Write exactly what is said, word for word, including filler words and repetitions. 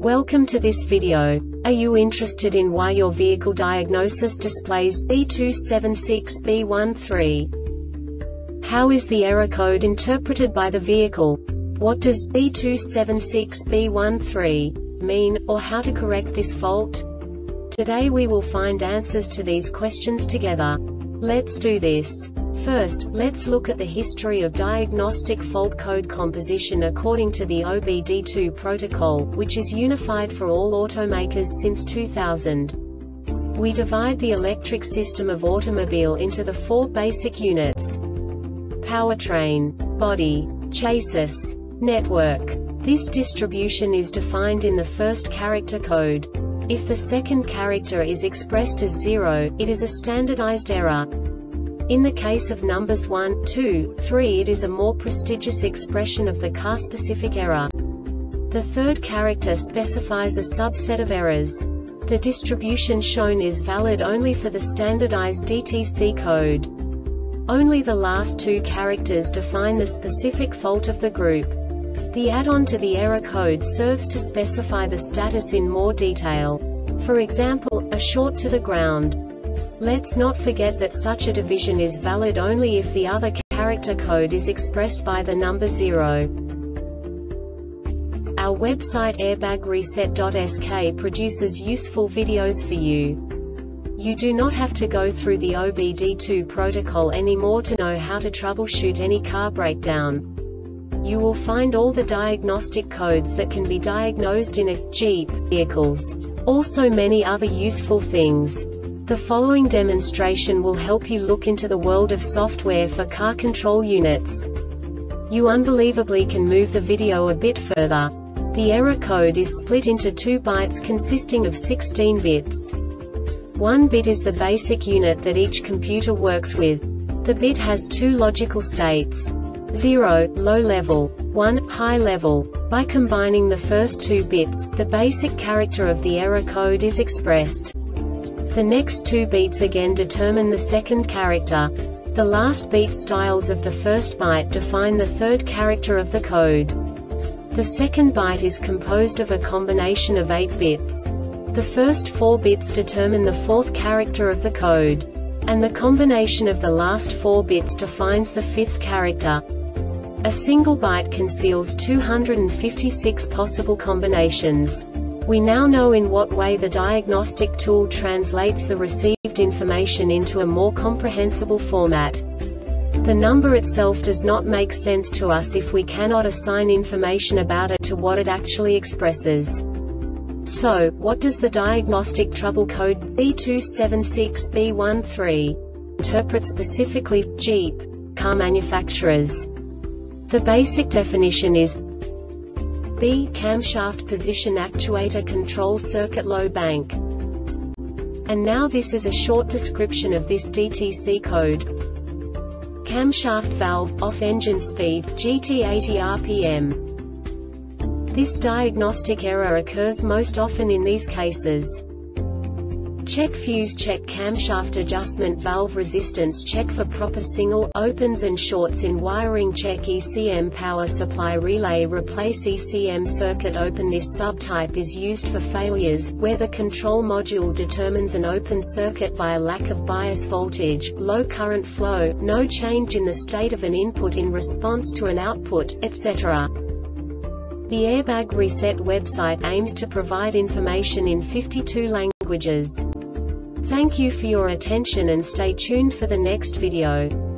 Welcome to this video. Are you interested in why your vehicle diagnosis displays B two seven six B one three? How is the error code interpreted by the vehicle? What does B two seven six B one three mean, or how to correct this fault? Today we will find answers to these questions together. Let's do this. First, let's look at the history of diagnostic fault code composition according to the O B D two protocol, which is unified for all automakers since two thousand. We divide the electric system of automobile into the four basic units: powertrain, body, chassis, network. This distribution is defined in the first character code. If the second character is expressed as zero, it is a standardized error. In the case of numbers one, two, three, it is a more prestigious expression of the car-specific error. The third character specifies a subset of errors. The distribution shown is valid only for the standardized D T C code. Only the last two characters define the specific fault of the group. The add-on to the error code serves to specify the status in more detail. For example, a short to the ground. Let's not forget that such a division is valid only if the other character code is expressed by the number zero. Our website airbag reset dot S K produces useful videos for you. You do not have to go through the O B D two protocol anymore to know how to troubleshoot any car breakdown. You will find all the diagnostic codes that can be diagnosed in a Jeep vehicles. Also many other useful things. The following demonstration will help you look into the world of software for car control units. You unbelievably can move the video a bit further. The error code is split into two bytes consisting of sixteen bits. One bit is the basic unit that each computer works with. The bit has two logical states: zero, low level, one, high level. By combining the first two bits, the basic character of the error code is expressed. The next two beats again determine the second character. The last beat styles of the first byte define the third character of the code. The second byte is composed of a combination of eight bits. The first four bits determine the fourth character of the code. And the combination of the last four bits defines the fifth character. A single byte conceals two hundred fifty-six possible combinations. We now know in what way the diagnostic tool translates the received information into a more comprehensible format. The number itself does not make sense to us if we cannot assign information about it to what it actually expresses. So, what does the diagnostic trouble code B two seven six B one three interpret specifically for Jeep car manufacturers? The basic definition is B. Camshaft position actuator control circuit low bank. And now this is a short description of this D T C code. Camshaft valve, off engine speed, G T eighty R P M. This diagnostic error occurs most often in these cases: check fuse, check camshaft adjustment valve resistance, check for proper single, opens and shorts in wiring, check E C M power supply relay, replace E C M circuit open. This subtype is used for failures where the control module determines an open circuit by a lack of bias voltage, low current flow, no change in the state of an input in response to an output, et cetera. The Airbag Reset website aims to provide information in fifty-two languages. Thank you for your attention and stay tuned for the next video.